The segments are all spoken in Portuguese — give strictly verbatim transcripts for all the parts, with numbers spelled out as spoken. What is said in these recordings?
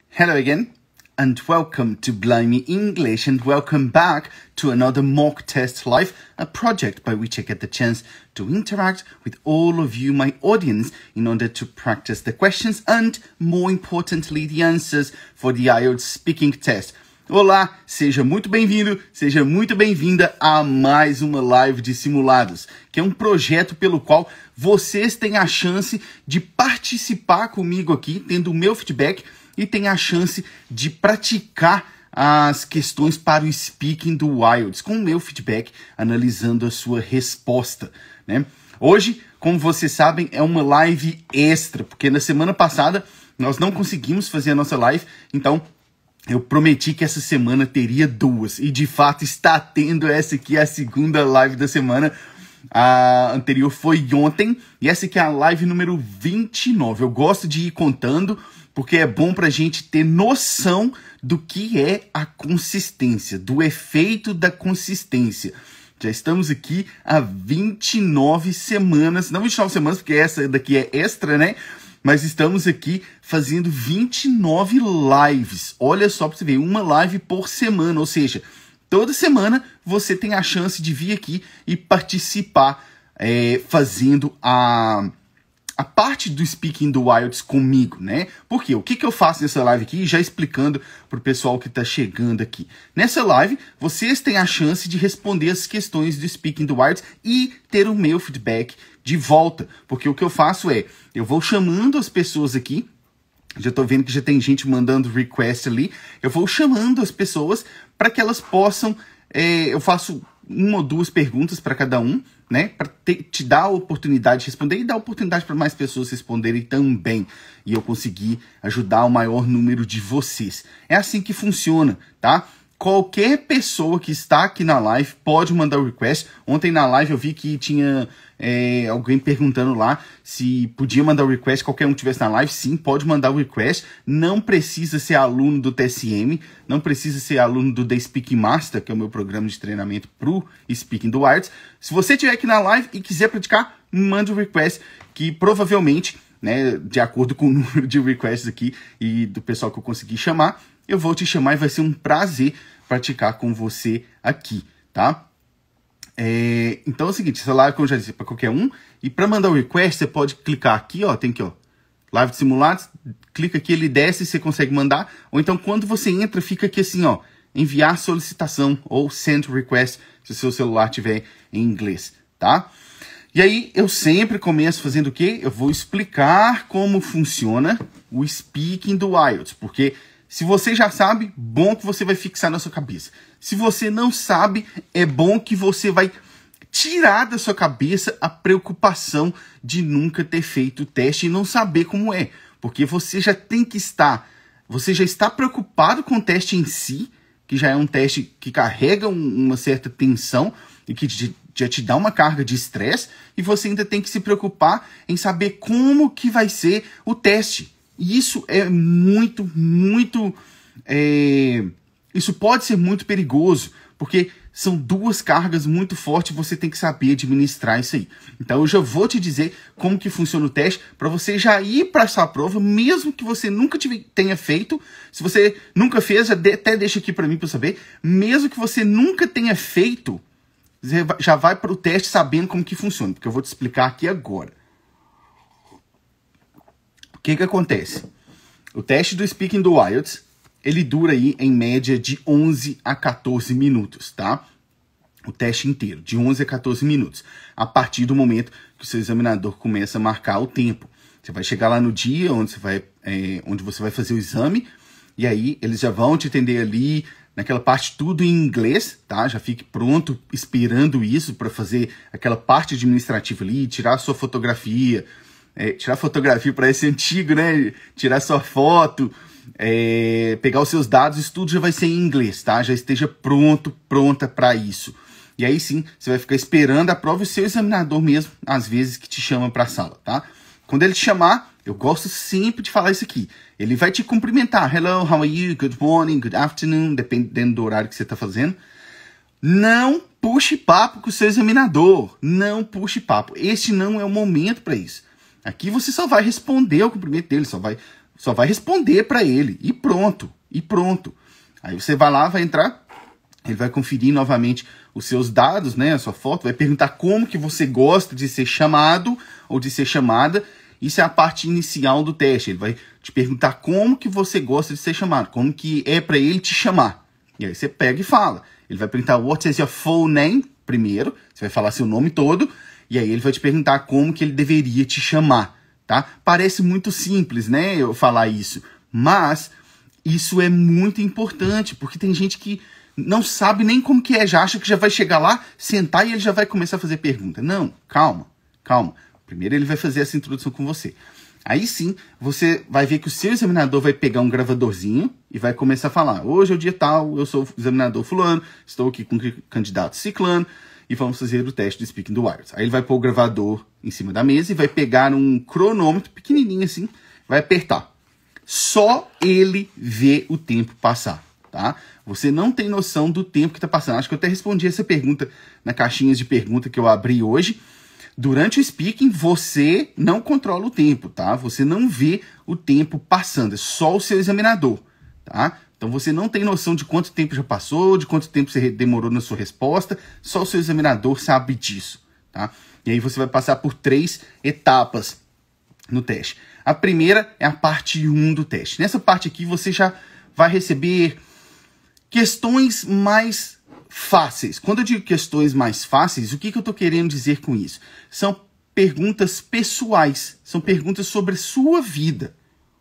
Hello again, and welcome to Blimey English, and welcome back to another mock test live, a project by which I get the chance to interact with all of you, my audience, in order to practice the questions and, more importantly, the answers for the I E L T S speaking test. Olá, seja muito bem-vindo, seja muito bem-vinda a mais uma live de simulados, que é um projeto pelo qual vocês têm a chance de participar comigo aqui, tendo o meu feedback, e tem a chance de praticar as questões para o speaking do I E L T S, com o meu feedback, analisando a sua resposta, né? Hoje, como vocês sabem, é uma live extra, porque na semana passada nós não conseguimos fazer a nossa live, então eu prometi que essa semana teria duas, e de fato está tendo essa aqui, a segunda live da semana. A anterior foi ontem, e essa aqui é a live número vinte e nove. Eu gosto de ir contando, porque é bom para a gente ter noção do que é a consistência, do efeito da consistência. Já estamos aqui há vinte e nove semanas, não vinte e nove semanas, porque essa daqui é extra, né? Mas estamos aqui fazendo vinte e nove lives. Olha só para você ver, uma live por semana, ou seja, toda semana você tem a chance de vir aqui e participar é, fazendo a, a parte do speaking do I E L T S comigo, né? Por quê? O que, que eu faço nessa live aqui? Já explicando para o pessoal que está chegando aqui. Nessa live, vocês têm a chance de responder as questões do speaking do I E L T S e ter o meu feedback de volta. Porque o que eu faço é, eu vou chamando as pessoas aqui, já tô vendo que já tem gente mandando request ali, eu vou chamando as pessoas para que elas possam, é, eu faço uma ou duas perguntas para cada um, né, para te dar a oportunidade de responder e dar a oportunidade para mais pessoas responderem também, e eu conseguir ajudar o maior número de vocês. É assim que funciona, tá? Qualquer pessoa que está aqui na live pode mandar o request. Ontem na live eu vi que tinha é, alguém perguntando lá se podia mandar o request, qualquer um que estivesse na live. Sim, pode mandar o request. Não precisa ser aluno do T S M, não precisa ser aluno do The Speaking Master, que é o meu programa de treinamento para o Speaking do I E L T S. Se você estiver aqui na live e quiser praticar, mande o request, que provavelmente, né, de acordo com o número de requests aqui e do pessoal que eu consegui chamar, eu vou te chamar e vai ser um prazer praticar com você aqui, tá? É, então é o seguinte, essa live, como eu já disse, para qualquer um. E para mandar o request, você pode clicar aqui, ó, tem aqui, ó, live de simulados, clica aqui, ele desce e você consegue mandar. Ou então, quando você entra, fica aqui assim, ó, enviar solicitação ou send request, se o seu celular tiver em inglês, tá? E aí, eu sempre começo fazendo o quê? Eu vou explicar como funciona o speaking do I E L T S, porque se você já sabe, bom que você vai fixar na sua cabeça. Se você não sabe, é bom que você vai tirar da sua cabeça a preocupação de nunca ter feito o teste e não saber como é. Porque você já tem que estar, você já está preocupado com o teste em si, que já é um teste que carrega uma certa tensão e que te, já te dá uma carga de estresse, e você ainda tem que se preocupar em saber como que vai ser o teste. E isso é muito, muito... É... Isso pode ser muito perigoso, porque são duas cargas muito fortes e você tem que saber administrar isso aí. Então eu já vou te dizer como que funciona o teste, para você já ir para essa prova, mesmo que você nunca tenha feito. Se você nunca fez, já de, até deixa aqui para mim para eu saber. Mesmo que você nunca tenha feito, você já vai para o teste sabendo como que funciona, porque eu vou te explicar aqui agora. O que que acontece? O teste do speaking do I E L T S, ele dura aí em média de onze a quatorze minutos, tá? O teste inteiro, de onze a quatorze minutos. A partir do momento que o seu examinador começa a marcar o tempo. Você vai chegar lá no dia onde você vai, é, onde você vai fazer o exame, e aí eles já vão te atender ali, naquela parte tudo em inglês, tá? Já fique pronto, esperando isso para fazer aquela parte administrativa ali, tirar a sua fotografia. É, tirar fotografia para esse antigo, né? Tirar sua foto, é, pegar os seus dados, isso tudo já vai ser em inglês, tá? Já esteja pronto, pronta para isso. E aí sim, você vai ficar esperando a prova e o seu examinador mesmo, às vezes, que te chama para a sala, tá? Quando ele te chamar, eu gosto sempre de falar isso aqui. Ele vai te cumprimentar. Hello, how are you? Good morning, good afternoon, dependendo do horário que você está fazendo. Não puxe papo com o seu examinador. Não puxe papo. Este não é o momento para isso. Aqui você só vai responder ao cumprimento dele, só vai só vai responder para ele e pronto, e pronto. Aí você vai lá, vai entrar, ele vai conferir novamente os seus dados, né, a sua foto, vai perguntar como que você gosta de ser chamado ou de ser chamada. Isso é a parte inicial do teste. Ele vai te perguntar como que você gosta de ser chamado, como que é para ele te chamar. E aí você pega e fala. Ele vai perguntar what is your full name primeiro, você vai falar seu nome todo, e aí ele vai te perguntar como que ele deveria te chamar, tá? Parece muito simples, né, eu falar isso, mas isso é muito importante, porque tem gente que não sabe nem como que é, já acha que já vai chegar lá, sentar e ele já vai começar a fazer pergunta. Não, calma, calma. Primeiro ele vai fazer essa introdução com você. Aí sim, você vai ver que o seu examinador vai pegar um gravadorzinho e vai começar a falar. Hoje é o dia tal, eu sou o examinador fulano, estou aqui com o candidato ciclano e vamos fazer o teste do Speaking the Wires. Aí ele vai pôr o gravador em cima da mesa e vai pegar um cronômetro pequenininho assim, vai apertar. Só ele vê o tempo passar, tá? Você não tem noção do tempo que está passando. Acho que eu até respondi essa pergunta na caixinha de pergunta que eu abri hoje. Durante o speaking, você não controla o tempo, tá? Você não vê o tempo passando, é só o seu examinador, tá? Então você não tem noção de quanto tempo já passou, de quanto tempo você demorou na sua resposta, só o seu examinador sabe disso, tá? E aí você vai passar por três etapas no teste. A primeira é a parte um do teste. Nessa parte aqui você já vai receber questões mais fáceis. Quando eu digo questões mais fáceis, o que, que eu estou querendo dizer com isso? São perguntas pessoais, são perguntas sobre a sua vida.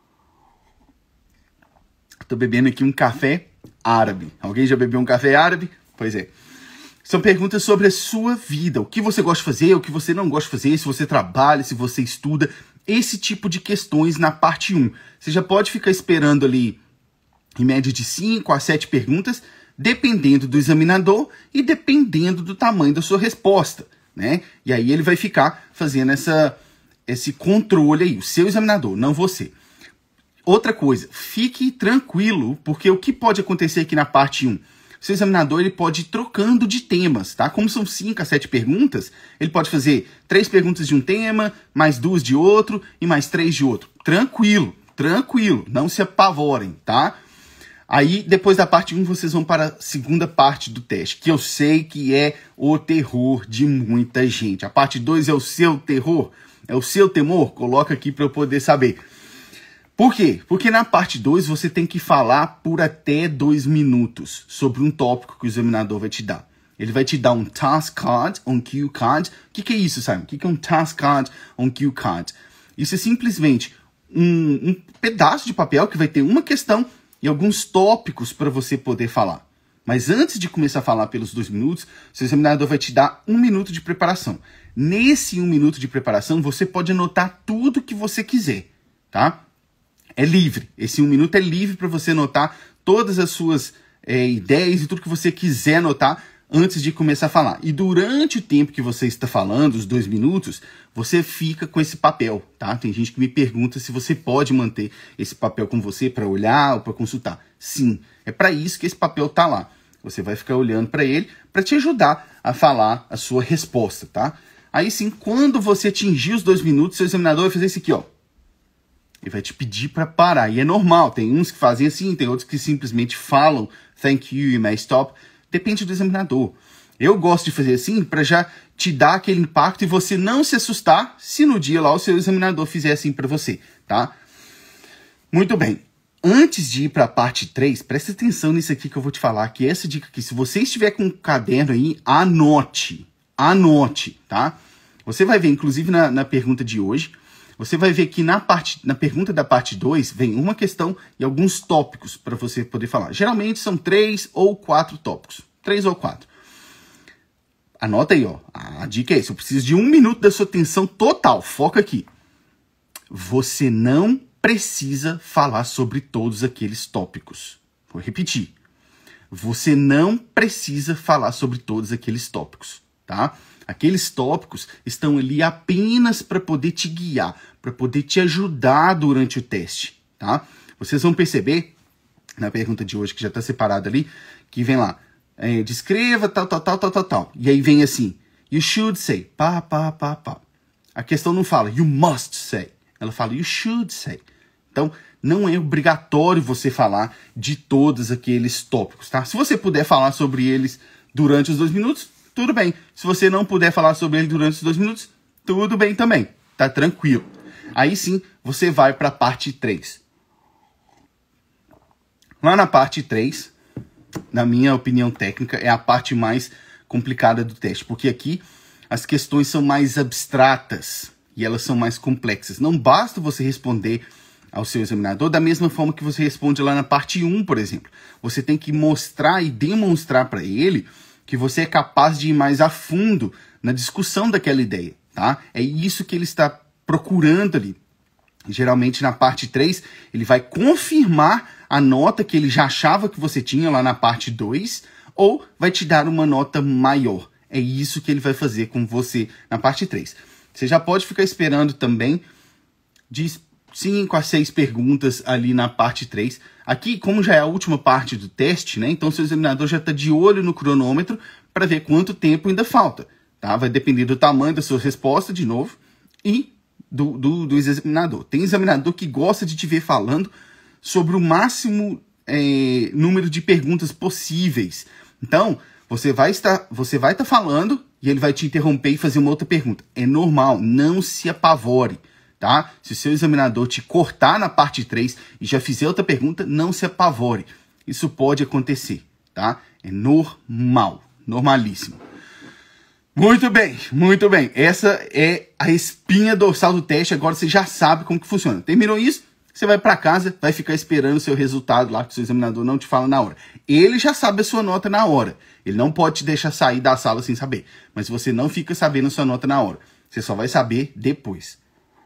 Estou bebendo aqui um café árabe. Alguém já bebeu um café árabe? Pois é. São perguntas sobre a sua vida, o que você gosta de fazer, o que você não gosta de fazer, se você trabalha, se você estuda, esse tipo de questões na parte um. Você já pode ficar esperando ali, em média de cinco a sete perguntas, dependendo do examinador e dependendo do tamanho da sua resposta, né? E aí ele vai ficar fazendo essa, esse controle aí, o seu examinador, não você. Outra coisa, fique tranquilo, porque o que pode acontecer aqui na parte um? O seu examinador ele pode ir trocando de temas, tá? Como são cinco a sete perguntas, ele pode fazer três perguntas de um tema, mais duas de outro e mais três de outro. Tranquilo, tranquilo, não se apavorem, tá? Aí, depois da parte um, vocês vão para a segunda parte do teste, que eu sei que é o terror de muita gente. A parte dois é o seu terror, é o seu temor? Coloca aqui para eu poder saber. Por quê? Porque na parte dois você tem que falar por até dois minutos sobre um tópico que o examinador vai te dar. Ele vai te dar um task card, um cue card. O que, que é isso, Simon? O que, que é um task card, um cue card? Isso é simplesmente um, um pedaço de papel que vai ter uma questão e alguns tópicos para você poder falar. Mas antes de começar a falar pelos dois minutos, seu examinador vai te dar um minuto de preparação. Nesse um minuto de preparação, você pode anotar tudo que você quiser, tá? É livre. Esse um minuto é livre para você anotar todas as suas é, ideias e tudo que você quiser anotar antes de começar a falar. E durante o tempo que você está falando, os dois minutos, você fica com esse papel, tá? Tem gente que me pergunta se você pode manter esse papel com você para olhar ou para consultar. Sim, é para isso que esse papel tá lá. Você vai ficar olhando para ele para te ajudar a falar a sua resposta, tá? Aí sim, quando você atingir os dois minutos, seu examinador vai fazer isso aqui, ó. Ele vai te pedir para parar. E é normal, tem uns que fazem assim, tem outros que simplesmente falam thank you, you may stop. Depende do examinador. Eu gosto de fazer assim para já te dar aquele impacto e você não se assustar se no dia lá o seu examinador fizer assim para você, tá? Muito bem. Antes de ir para a parte três, presta atenção nisso aqui que eu vou te falar, que essa dica aqui, se você estiver com um caderno aí, anote. Anote, tá? Você vai ver, inclusive na, na pergunta de hoje, você vai ver que na, parte, na pergunta da parte dois vem uma questão e alguns tópicos para você poder falar. Geralmente são três ou quatro tópicos. Três ou quatro. Anota aí, ó. A dica é essa. Eu preciso de um minuto da sua atenção total. Foca aqui. Você não precisa falar sobre todos aqueles tópicos. Vou repetir. Você não precisa falar sobre todos aqueles tópicos, tá? Aqueles tópicos estão ali apenas para poder te guiar, para poder te ajudar durante o teste, tá? Vocês vão perceber, na pergunta de hoje, que já está separada ali, que vem lá, é, descreva tal, tal, tal, tal, tal, tal. E aí vem assim, you should say, pá, pá, pá, pá. A questão não fala, you must say. Ela fala, you should say. Então, não é obrigatório você falar de todos aqueles tópicos, tá? Se você puder falar sobre eles durante os dois minutos, tudo bem. Se você não puder falar sobre ele durante os dois minutos, tudo bem também, tá tranquilo. Aí sim, você vai para a parte três. Lá na parte três, na minha opinião técnica, é a parte mais complicada do teste, porque aqui as questões são mais abstratas e elas são mais complexas. Não basta você responder ao seu examinador da mesma forma que você responde lá na parte um, por exemplo. Você tem que mostrar e demonstrar para ele que você é capaz de ir mais a fundo na discussão daquela ideia, tá? É isso que ele está procurando ali. Geralmente na parte três, ele vai confirmar a nota que ele já achava que você tinha lá na parte dois, ou vai te dar uma nota maior. É isso que ele vai fazer com você na parte três. Você já pode ficar esperando também de cinco a seis perguntas ali na parte três. Aqui, como já é a última parte do teste, né? Então seu examinador já está de olho no cronômetro para ver quanto tempo ainda falta. Tá? Vai depender do tamanho da sua resposta, de novo, e do, do, do examinador. Tem examinador que gosta de te ver falando sobre o máximo é, número de perguntas possíveis. Então, você vai estar, você vai estar falando e ele vai te interromper e fazer uma outra pergunta. É normal, não se apavore, tá? Se o seu examinador te cortar na parte três e já fizer outra pergunta, não se apavore. Isso pode acontecer, tá? É normal, normalíssimo. Muito bem, muito bem. Essa é a espinha dorsal do teste. Agora você já sabe como que funciona. Terminou isso? Você vai para casa, vai ficar esperando o seu resultado lá, que o seu examinador não te fala na hora. Ele já sabe a sua nota na hora. Ele não pode te deixar sair da sala sem saber. Mas você não fica sabendo a sua nota na hora. Você só vai saber depois.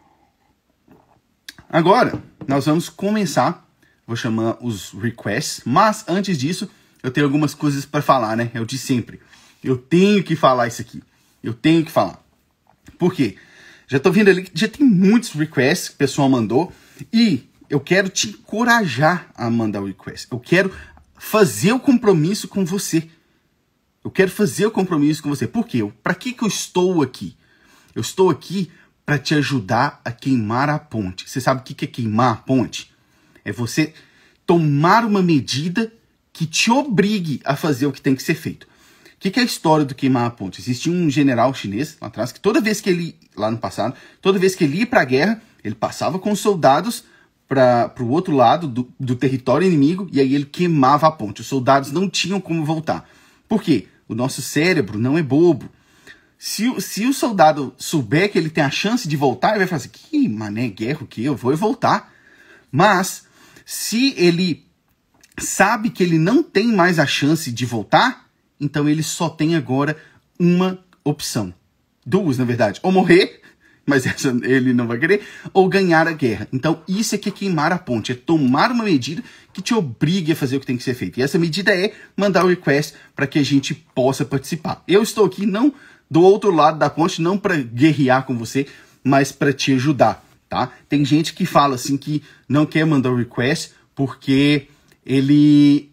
Agora, nós vamos começar. Vou chamar os requests. Mas, antes disso, eu tenho algumas coisas para falar, né? É o de sempre. Eu tenho que falar isso aqui. Eu tenho que falar. Por quê? Já tô vendo ali que já tem muitos requests que o pessoal mandou. E eu quero te encorajar a mandar o request. Eu quero fazer o compromisso com você. Eu quero fazer o compromisso com você. Por quê? Para que que eu estou aqui? Eu estou aqui para te ajudar a queimar a ponte. Você sabe o que que é queimar a ponte? É você tomar uma medida que te obrigue a fazer o que tem que ser feito. O que que é a história do queimar a ponte? Existia um general chinês lá atrás que toda vez que ele, lá no passado, toda vez que ele ia para a guerra, ele passava com os soldados para o outro lado do, do território inimigo e aí ele queimava a ponte. Os soldados não tinham como voltar. Por quê? O nosso cérebro não é bobo. Se, se o soldado souber que ele tem a chance de voltar, ele vai falar assim, que mané, guerra o quê? Eu vou voltar. Mas, se ele sabe que ele não tem mais a chance de voltar, então ele só tem agora uma opção. Duas, na verdade. Ou morrer, mas essa ele não vai querer, ou ganhar a guerra. Então, isso é que é queimar a ponte, é tomar uma medida que te obrigue a fazer o que tem que ser feito. E essa medida é mandar o request para que a gente possa participar. Eu estou aqui não do outro lado da ponte, não para guerrear com você, mas para te ajudar, tá? Tem gente que fala assim que não quer mandar o request porque ele,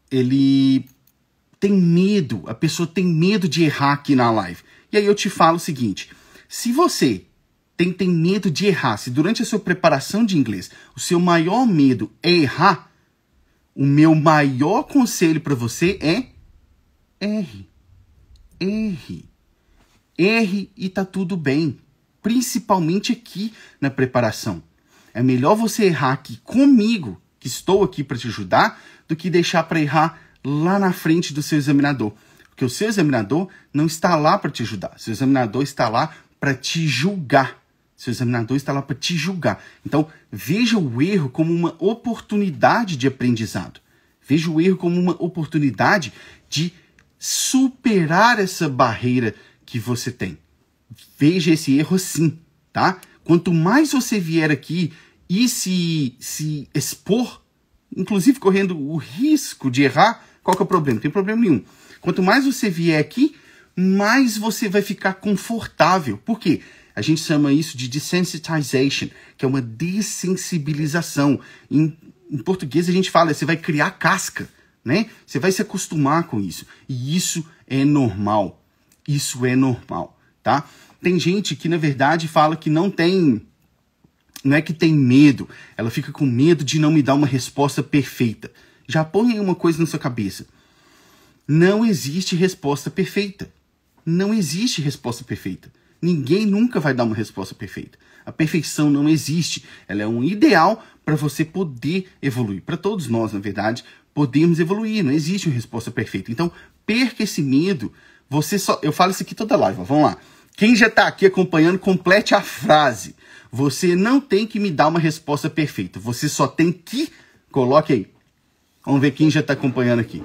ele tem medo, a pessoa tem medo de errar aqui na live. E aí eu te falo o seguinte, se você tem, tem medo de errar, se durante a sua preparação de inglês o seu maior medo é errar, o meu maior conselho para você é erre, erre, erre e tá tudo bem, principalmente aqui na preparação. É melhor você errar aqui comigo, que estou aqui para te ajudar, do que deixar para errar lá na frente do seu examinador. Porque o seu examinador não está lá para te ajudar. O seu examinador está lá para te julgar. O seu examinador está lá para te julgar. Então, veja o erro como uma oportunidade de aprendizado. Veja o erro como uma oportunidade de superar essa barreira que você tem. Veja esse erro assim, tá? Quanto mais você vier aqui e se, se expor, inclusive correndo o risco de errar, qual que é o problema? Não tem problema nenhum. Quanto mais você vier aqui, mais você vai ficar confortável. Por quê? A gente chama isso de desensitization, que é uma dessensibilização. Em, em português a gente fala, você vai criar casca, né? Você vai se acostumar com isso. E isso é normal. Isso é normal, tá? Tem gente que, na verdade, fala que não tem não é que tem medo, ela fica com medo de não me dar uma resposta perfeita. Já põe aí uma coisa na sua cabeça. Não existe resposta perfeita. Não existe resposta perfeita. Ninguém nunca vai dar uma resposta perfeita. A perfeição não existe. Ela é um ideal para você poder evoluir. Para todos nós, na verdade, podemos evoluir. Não existe uma resposta perfeita. Então, perca esse medo. Você só... Eu falo isso aqui toda live. Ó. Vamos lá. Quem já está aqui acompanhando, complete a frase. Você não tem que me dar uma resposta perfeita. Você só tem que... Coloque aí. Vamos ver quem já está acompanhando aqui.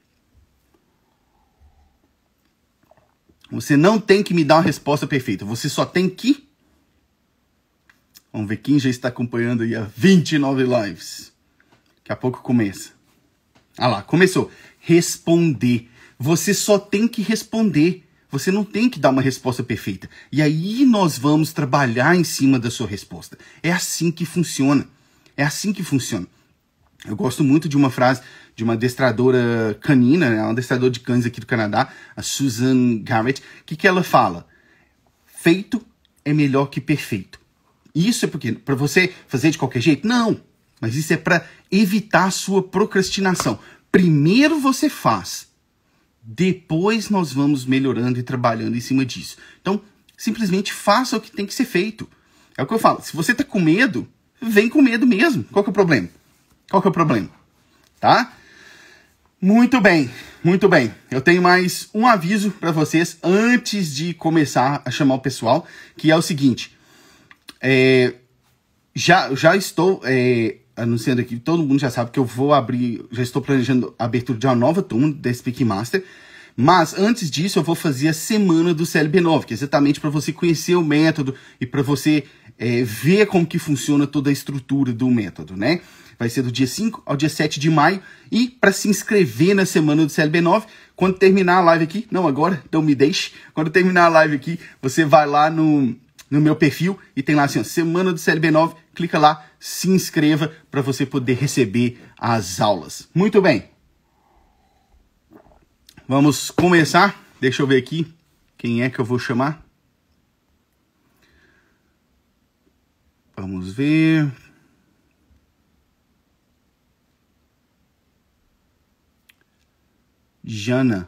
Você não tem que me dar uma resposta perfeita. Você só tem que... Vamos ver quem já está acompanhando aí há vinte e nove lives. Daqui a pouco começa. Ah lá, começou. Responder. Você só tem que responder. Você não tem que dar uma resposta perfeita. E aí nós vamos trabalhar em cima da sua resposta. É assim que funciona. É assim que funciona. Eu gosto muito de uma frase de uma adestradora canina, né? Uma adestradora de cães aqui do Canadá, a Susan Garrett. O que, que ela fala? Feito é melhor que perfeito. Isso é porque para você fazer de qualquer jeito? Não. Mas isso é para evitar a sua procrastinação. Primeiro você faz. Depois nós vamos melhorando e trabalhando em cima disso. Então, simplesmente faça o que tem que ser feito. É o que eu falo. Se você está com medo, vem com medo mesmo. Qual que é o problema? Qual que é o problema? Tá? Muito bem, muito bem. Eu tenho mais um aviso para vocês antes de começar a chamar o pessoal, que é o seguinte. É, já, já estou é, anunciando aqui, todo mundo já sabe que eu vou abrir, já estou planejando a abertura de uma nova turma da Speak Master, mas antes disso eu vou fazer a semana do C L B nove, que é exatamente para você conhecer o método e para você é, ver como que funciona toda a estrutura do método, né? Vai ser do dia cinco ao dia sete de maio. E para se inscrever na semana do C L B nove, quando terminar a live aqui, não agora, então me deixe. Quando terminar a live aqui, você vai lá no, no meu perfil e tem lá assim, ó, semana do C L B nove, clica lá, se inscreva para você poder receber as aulas. Muito bem. Vamos começar. Deixa eu ver aqui quem é que eu vou chamar. Vamos ver... Jana.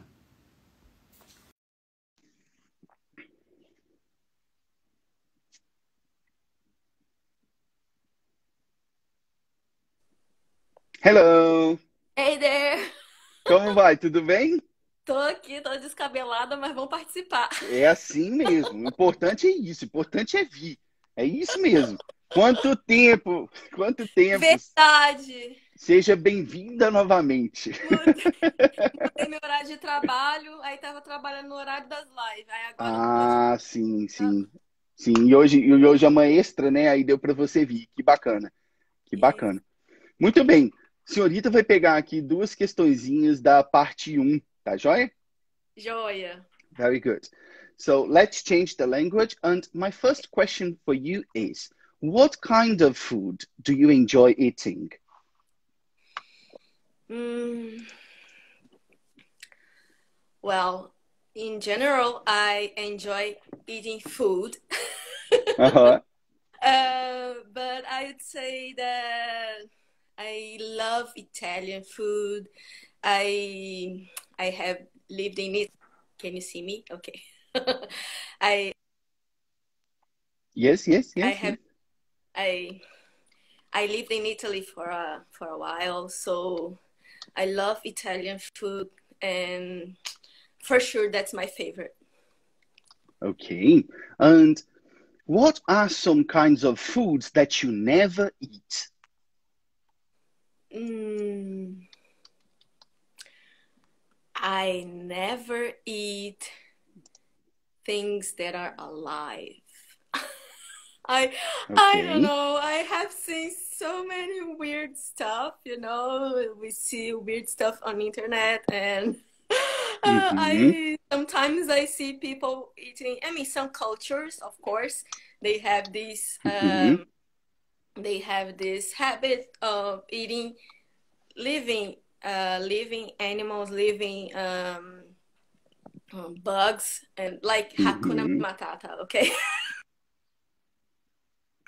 Hello! Hey there! Como vai? Tudo bem? Tô aqui, tô descabelada, mas vamos participar. É assim mesmo. O importante é isso. O importante é vir. É isso mesmo. Quanto tempo? Quanto tempo? Verdade! Seja bem-vinda novamente. Mudei, mudei meu horário de trabalho, aí tava trabalhando no horário das lives. Aí agora hoje. Ah, sim, sim. Sim, e hoje, e hoje é uma extra, né? Aí deu para você vir. Que bacana. Que Isso. bacana. Muito bem. Senhorita vai pegar aqui duas questõezinhas da parte um, tá joia? Joia. Very good. So let's change the language. And my first question for you is, what kind of food do you enjoy eating? Mm, well, in general, I enjoy eating food. Uh-huh. Uh, but I would say that I love Italian food. I I have lived in it. Can you see me? Okay. I Yes, yes, I yes, have yes. I I lived in Italy for a for a while, so I love Italian food, and for sure that's my favorite. Okay. And what are some kinds of foods that you never eat? Mm, I never eat things that are alive. I I don't Okay. know. I have seen so many weird stuff, you know. We see weird stuff on internet and uh, Mm-hmm. I sometimes I see people eating, I mean some cultures, of course, they have this Mm-hmm. um they have this habit of eating living uh living animals, living um um, bugs and like Hakuna Mm-hmm. Matata, okay?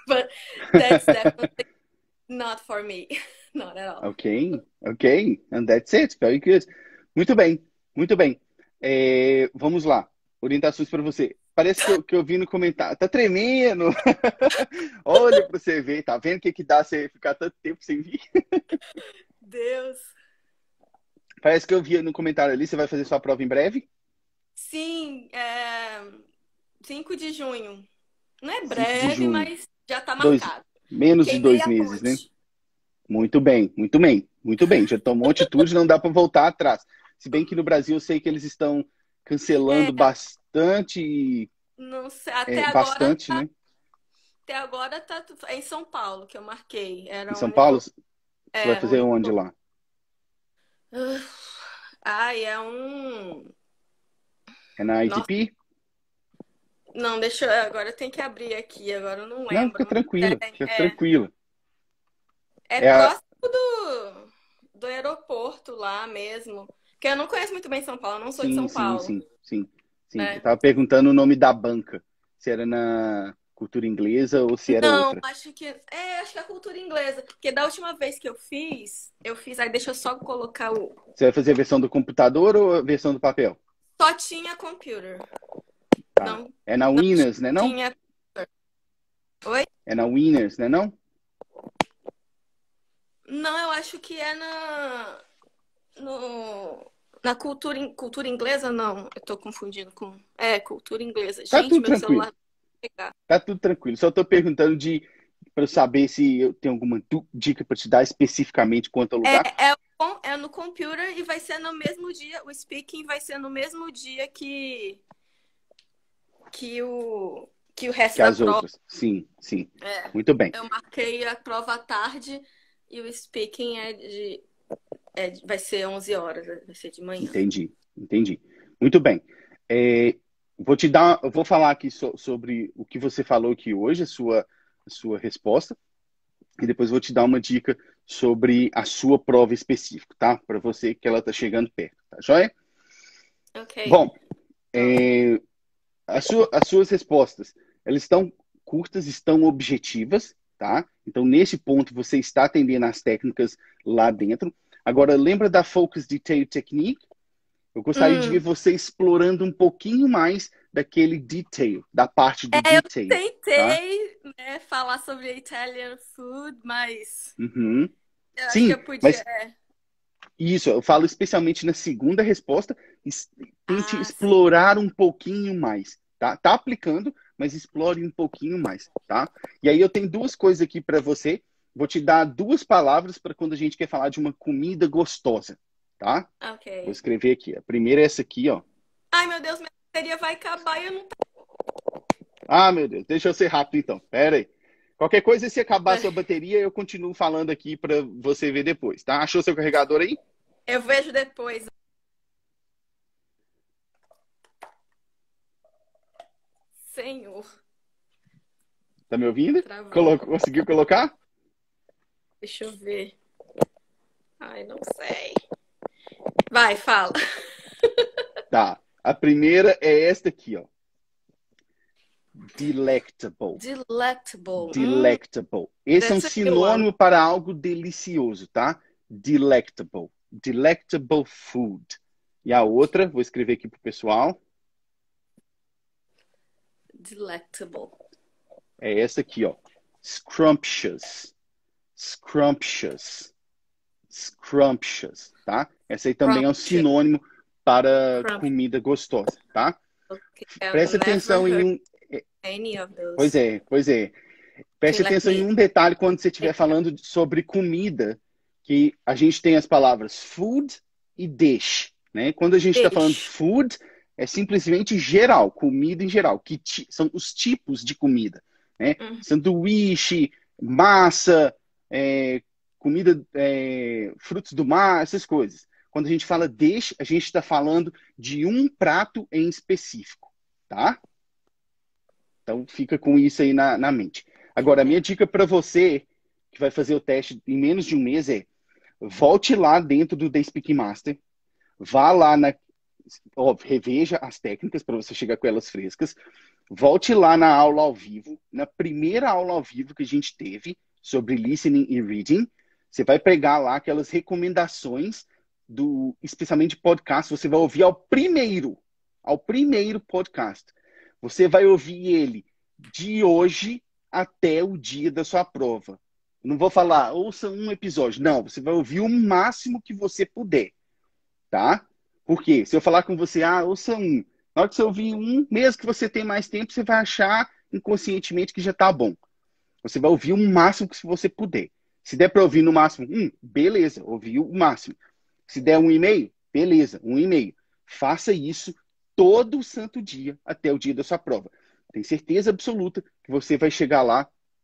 but that's definitely not for me. Not at all. Ok, ok. And that's it. Very good. Muito bem, muito bem. É, vamos lá. Orientações para você. Parece que eu, que eu vi no comentário. Tá tremendo. Olha para você ver. Tá vendo o que, que dá você ficar tanto tempo sem vir? Deus. Parece que eu vi no comentário ali. Você vai fazer sua prova em breve? Sim, é cinco de junho. Não é cinco de breve, junho. mas já tá Dois, marcado. menos de Queimei dois a meses, né? ponte. Muito bem, muito bem, muito bem. Já tomou atitude, não dá para voltar atrás. Se bem que no Brasil eu sei que eles estão cancelando É, bastante, não sei, até é, agora, bastante, né? até agora tá tu- é em São Paulo que eu marquei. Em Era o São Paulo, único, você vai é, o fazer onde único. lá? Ah, Ai, é um. É na Nossa, I T P? não, deixa eu. Agora eu tenho que abrir aqui, agora eu não Não, fica lembro. Mas tranquila, fica é, é, tranquila. é É a... próximo do, do aeroporto lá mesmo. Porque eu não conheço muito bem São Paulo, eu não sou de Sim, São sim, Paulo, sim, sim, sim. Eu né? tava perguntando o nome da banca, se era na cultura inglesa ou se era Não, outra. acho que. É, acho que é a cultura inglesa. Porque da última vez que eu fiz, eu fiz. Aí deixa eu só colocar o. Você vai fazer a versão do computador ou a versão do papel? Só tinha computer. Tá. Não, É na não Winners, né não? tinha. Oi? É na Winners, né não? Não, eu acho que é na. No, na cultura, in- cultura inglesa, não. Eu tô confundindo com. É, cultura inglesa. Tá Gente, tudo meu tranquilo. celular vai pegar. Tá tudo tranquilo. Só tô perguntando de para eu saber se eu tenho alguma du- dica para te dar especificamente quanto ao É, lugar. é, o com- é no computer e vai ser no mesmo dia. O speaking vai ser no mesmo dia que, que o, que o resto Que da as prova. outras. Sim, sim. É, Muito bem. eu marquei a prova à tarde e o speaking é de, é de- vai ser onze horas, vai ser de manhã. Entendi, entendi. Muito bem. É, vou te dar, eu vou falar aqui so- sobre o que você falou aqui hoje, a sua, a sua resposta, e depois vou te dar uma dica sobre a sua prova específica, tá? Para você que ela tá chegando perto, tá joia? Ok. Bom, é, a sua- as suas respostas, elas estão curtas, estão objetivas, tá? Então, nesse ponto, você está atendendo às técnicas lá dentro. Agora, lembra da Focus Detail Technique? Eu gostaria de ver Hum. você explorando um pouquinho mais daquele detail, da parte do É, eu detail, tá? tentei, né, falar sobre Italian food, mas Uhum. eu acho que Sim, eu podia. mas É. isso, eu falo especialmente na segunda resposta, es- tente Ah, sim. explorar um pouquinho mais, tá? Tá aplicando, mas explore um pouquinho mais, tá? E aí eu tenho duas coisas aqui para você. Vou te dar duas palavras para quando a gente quer falar de uma comida gostosa, tá? Vou Ok. escrever aqui. A primeira é essa aqui, ó. Ai, meu Deus, minha bateria vai acabar e eu não. Ah, meu Deus, deixa eu ser rápido então. Pera aí. Qualquer coisa, se acabar a Pera- sua bateria, eu continuo falando aqui para você ver depois, tá? Achou seu carregador aí? Eu vejo depois. Senhor, Tá me ouvindo? travou. Colo- Conseguiu colocar? Deixa eu ver. Ai, não sei. Vai, fala. Tá. A primeira é esta aqui, ó. Delectable. Delectable. Hum, Delectable. Esse é um that's a new one. sinônimo para algo delicioso, tá? Delectable. Delectable food. E a outra, vou escrever aqui pro pessoal, Delectable. é essa aqui, ó. Scrumptious. Scrumptious. Scrumptious, tá? Essa aí também é um Scrumptious. sinônimo para Scrumptious. comida gostosa, tá? Okay, I've Preste atenção never em heard um... any of Pois those. é, pois é. Okay, Preste let atenção em me. um detalhe quando você estiver falando sobre comida, que a gente tem as palavras food e dish, né? Quando a gente está falando Dish. food, é simplesmente geral, comida em geral, que ti- são os tipos de comida, né? Hum. Sanduíche, massa, é, comida, é, frutos do mar, essas coisas. Quando a gente fala dish, a gente está falando de um prato em específico, tá? Então fica com isso aí na, na mente. Agora, a minha dica para você, que vai fazer o teste em menos de um mês, é volte lá dentro do The Speaking Master, vá lá na... Ó, reveja as técnicas para você chegar com elas frescas, volte lá na aula ao vivo, na primeira aula ao vivo que a gente teve sobre listening e reading. Você vai pegar lá aquelas recomendações do, especialmente podcast, você vai ouvir ao primeiro, ao primeiro podcast. Você vai ouvir ele de hoje até o dia da sua prova. Não vou falar, ouça um episódio. Não, você vai ouvir o máximo que você puder, tá? Porque se eu falar com você, ah, ouça um. Na hora que você ouvir um, mesmo que você tenha mais tempo, você vai achar inconscientemente que já tá bom. Você vai ouvir o máximo que você puder. Se der para ouvir no máximo um, beleza, ouviu o máximo. Se der um e-mail, beleza, um e-mail. Faça isso todo santo dia até o dia da sua prova. Tenho certeza absoluta que você vai chegar lá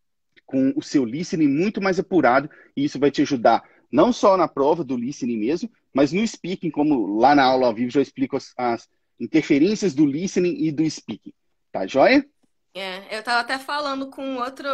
com o seu listening muito mais apurado e isso vai te ajudar não só na prova do listening mesmo, mas no speaking, como lá na aula ao vivo já explico as, as interferências do listening e do speaking. Tá joia? É, eu tava até falando com outro,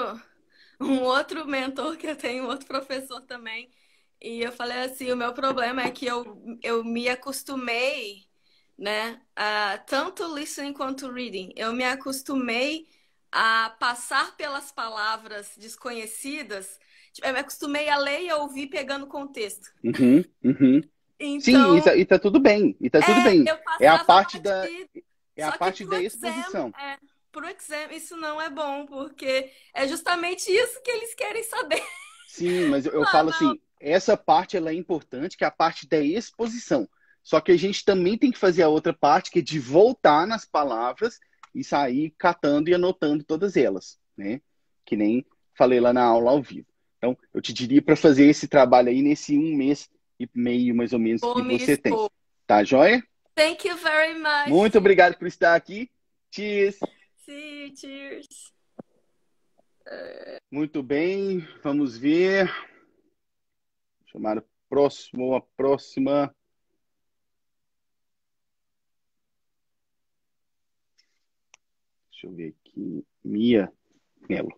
um outro mentor que eu tenho, um outro professor também, e eu falei assim, o meu problema é que eu, eu me acostumei, né, a tanto listening quanto reading. Eu me acostumei a passar pelas palavras desconhecidas. Tipo, eu me acostumei a ler e a ouvir pegando contexto. Uhum, uhum. Sim, e Então, tá, e tá tudo bem, e tá tudo é, bem. eu É a passava parte da, batido. é a Só que parte pro da exam, exposição. é, pro exam, isso não é bom, porque é justamente isso que eles querem saber. Sim, mas eu, eu Lá falo na- assim, essa parte ela é importante, que é a parte da exposição. Só que a gente também tem que fazer a outra parte, que é de voltar nas palavras e sair catando e anotando todas elas, né? Que nem falei lá na aula ao vivo. Então, eu te diria para fazer esse trabalho aí nesse um mês e meio, mais ou menos, Vou que me você tem. expor. Tá, joia? Thank you very much. Muito obrigado por estar aqui. Cheers! See you, cheers. Muito bem, vamos ver. Chamar o próximo, a próxima. Deixa eu ver aqui. Mia Melo.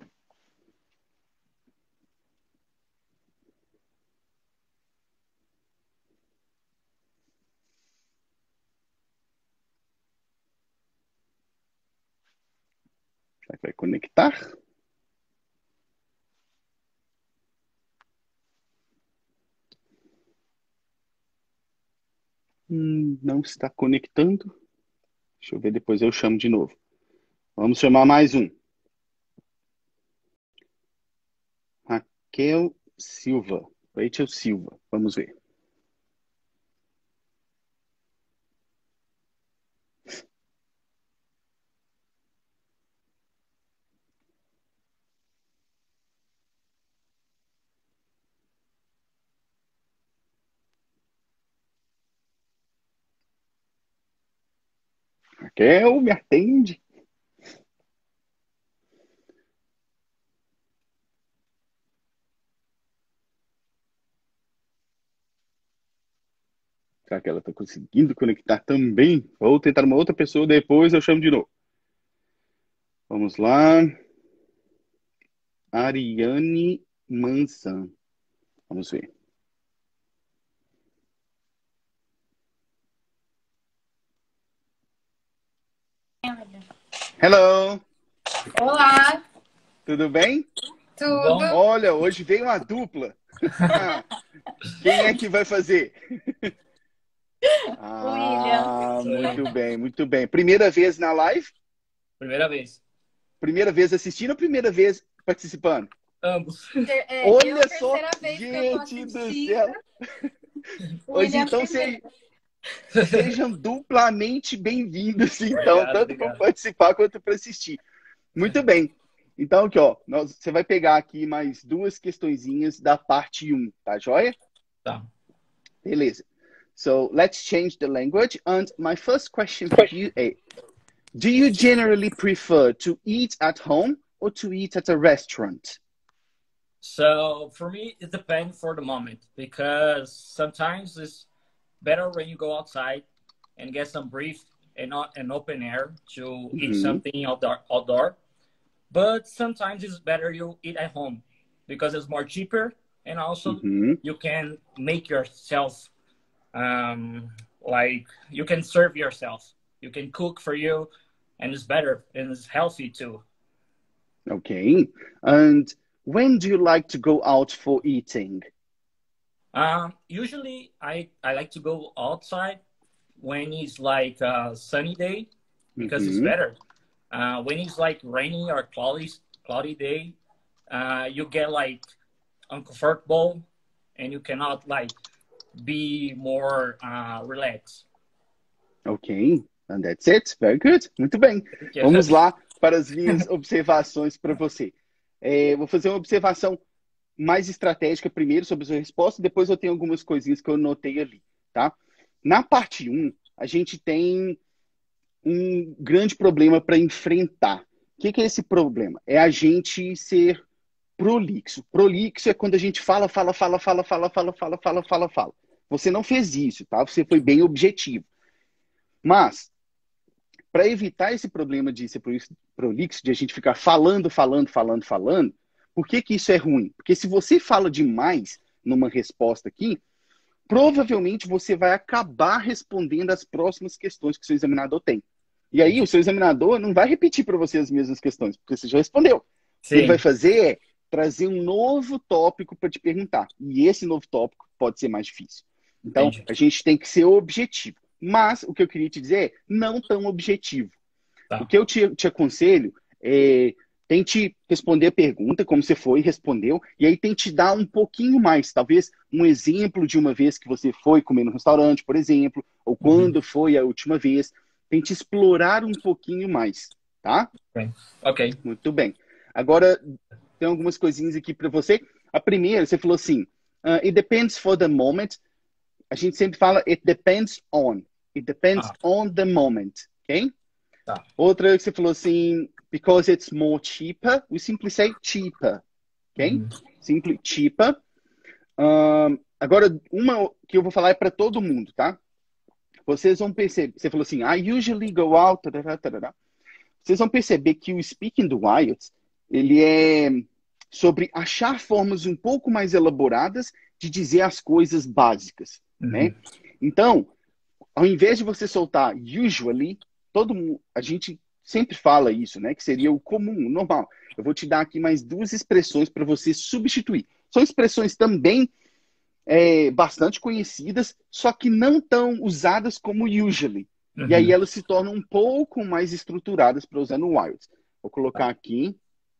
Será que vai conectar? Hum, não está conectando. Deixa eu ver, depois eu chamo de novo. Vamos chamar mais um. Raquel Silva. Rachel Silva. Vamos ver. Raquel, me atende. Será que ela está conseguindo conectar também? Vou tentar uma outra pessoa, depois eu chamo de novo. Vamos lá. Ariane Mansan. Vamos ver. Hello. Olá, Tudo bem? tudo? Olha, hoje veio uma dupla. Quem é que vai fazer? Ah, muito bem, muito bem. Primeira vez na live? Primeira vez. Primeira vez assistindo ou primeira vez participando? Ambos. É, Olha eu a só, terceira vez que eu tô gente do assistindo. céu. O Pois William então primeiro. se- sejam duplamente bem-vindos, então, Obrigado, tanto para obrigado. participar quanto para assistir. Muito bem. Então, aqui, ó, nós, você vai pegar aqui mais duas questõezinhas da parte um, tá joia? Tá. Beleza. So, let's change the language. And my first question for you is, do you generally prefer to eat at home or to eat at a restaurant? So for me, it depends for the moment because sometimes it's better when you go outside and get some breathe and not an open air to eat Mhm. something outdoor. outdoor. But sometimes it's better you eat at home because it's more cheaper and also Mhm. you can make yourself um, like you can serve yourself. You can cook for you and it's better and it's healthy too. Okay. And when do you like to go out for eating? Um, usually I, I like to go outside when it's like a sunny day because Mm-hmm. it's better. Uh, when it's like rainy or cloudy, cloudy day, uh, you get like uncomfortable and you cannot like be more uh, relaxed. Ok, and that's it. Very good. Muito bem. Vamos lá para as minhas observações para você. É, vou fazer uma observação mais estratégica primeiro sobre a sua resposta, depois eu tenho algumas coisinhas que eu notei ali, tá? Na parte um, a gente tem um grande problema para enfrentar. O que, que é esse problema? É a gente ser prolixo. Prolixo é quando a gente fala, fala, fala, fala, fala, fala, fala, fala, fala, fala. Você não fez isso, tá? Você foi bem objetivo. Mas, para evitar esse problema de ser prolixo, de a gente ficar falando, falando, falando, falando, por que que isso é ruim? Porque se você fala demais numa resposta aqui, provavelmente você vai acabar respondendo as próximas questões que o seu examinador tem. E aí o seu examinador não vai repetir para você as mesmas questões, porque você já respondeu. Sim. O que ele vai fazer é trazer um novo tópico para te perguntar. E esse novo tópico pode ser mais difícil. Então, Entendi. A gente tem que ser objetivo. Mas o que eu queria te dizer é não tão objetivo. Tá. O que eu te, te aconselho é tente responder a pergunta, como você foi e respondeu, e aí tente dar um pouquinho mais. Talvez um exemplo de uma vez que você foi comer no restaurante, por exemplo, ou quando uhum. foi a última vez. Tente explorar um pouquinho mais, tá? Ok. Ok. Muito bem. Agora, tem algumas coisinhas aqui para você. A primeira, você falou assim, uh, it depends for the moment. A gente sempre fala, it depends on. It depends ah. on the moment, ok? Tá. Outra que você falou assim, because it's more cheaper, we simply say cheaper, ok? Uhum. Simply cheaper. Um, agora, uma que eu vou falar é para todo mundo, tá? Vocês vão perceber, você falou assim, I usually go out, tarará, tarará. Vocês vão perceber que o speaking do I E L T S, ele é sobre achar formas um pouco mais elaboradas de dizer as coisas básicas, uhum. né? Então, ao invés de você soltar usually, todo mundo, a gente sempre fala isso, né? Que seria o comum, o normal. Eu vou te dar aqui mais duas expressões para você substituir. São expressões também é, bastante conhecidas, só que não tão usadas como usually. Uhum. E aí elas se tornam um pouco mais estruturadas para usar no I E L T S. Vou colocar aqui.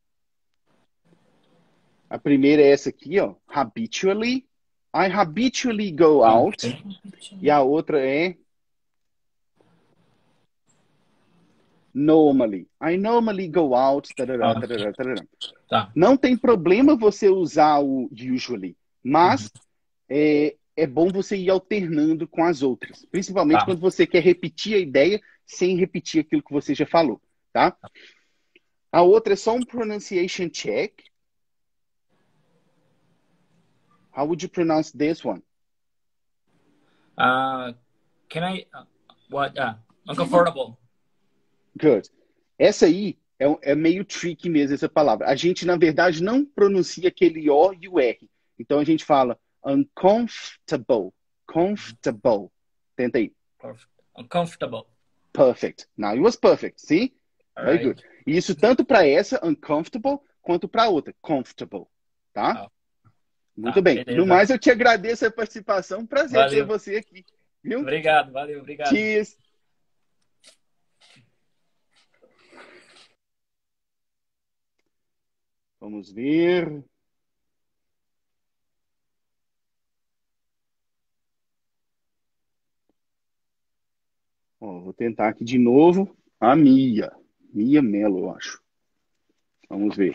A primeira é essa aqui, ó. Habitually. I habitually go out. E a outra é normally. I normally go out. Tarará, Ah. tarará, tarará. Tá. Não tem problema você usar o usually, mas uhum. é, é bom você ir alternando com as outras. Principalmente tá. quando você quer repetir a ideia sem repetir aquilo que você já falou, tá? A outra é só um pronunciation check. How would you pronounce this one? Uh, can I, uh, what, uh, uncomfortable. Good. Essa aí é, é meio tricky mesmo, essa palavra. A gente, na verdade, não pronuncia aquele O e o R. Então, a gente fala uncomfortable. Comfortable. Tenta aí. Uncomfortable. Perfect. Now, it was perfect. See? All Very right. good. E isso tanto para essa, uncomfortable, quanto para a outra, comfortable. Tá? Oh. Muito Ah, bem. beleza. No mais, eu te agradeço a participação. Prazer Valeu. ter você aqui. Viu? Obrigado, valeu, obrigado. Cheers. Vamos ver. Ó, vou tentar aqui de novo. A Mia. Mia Mello, eu acho. Vamos ver.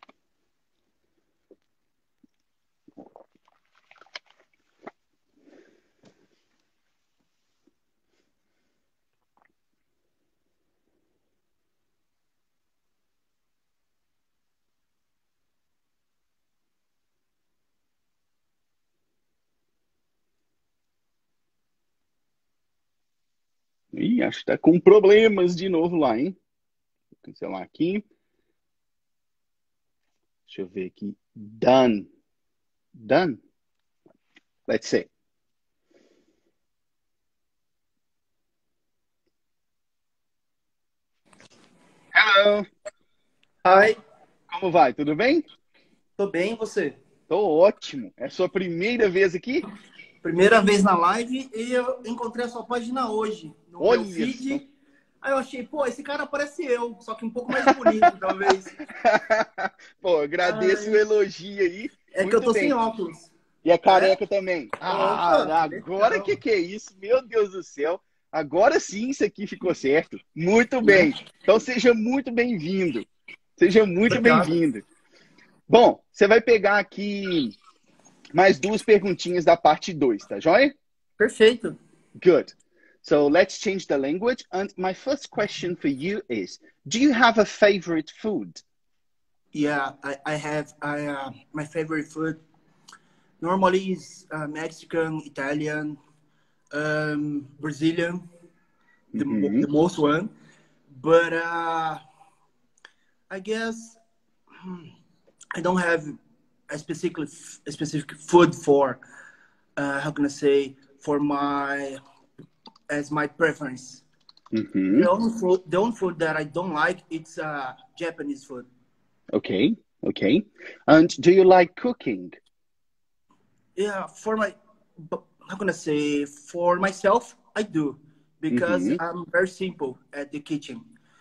Ih, acho que tá com problemas de novo lá, hein? Vou cancelar aqui. Deixa eu ver aqui. Done. Done. Let's see. Hello, Hi, como vai? Tudo bem? tô bem, e você? Tô ótimo. É a sua primeira vez aqui? Primeira vez na live e eu encontrei a sua página hoje no meu Olha feed. só. Aí eu achei, pô, esse cara parece eu, só que um pouco mais bonito, talvez. Pô, agradeço o Ai, elogio aí. é que eu Muito tô sem bem. óculos. E a É? careca também. Ah, Opa, que agora que legal. que é isso? Meu Deus do céu. Agora sim isso aqui ficou certo. Muito Né? bem. Então seja muito bem-vindo. Seja muito Obrigado. bem-vindo. Bom, você vai pegar aqui mais duas perguntinhas da parte dois, tá joia? Perfeito. Good. So let's change the language. And my first question for you is, do you have a favorite food? Yeah, I, I have I, uh, my favorite food normally is uh, Mexican, Italian, um, Brazilian, the, mo- Uhum. the most one. But uh, I guess I don't have a specific a specific food for uh, how can I say for my as my preference. The Uhum. only food the only food that I don't like it's uh, Japanese food. Okay. Okay. And do you like cooking? Yeah, for my but how can I say for myself I do because Uhum. I'm very simple at the kitchen.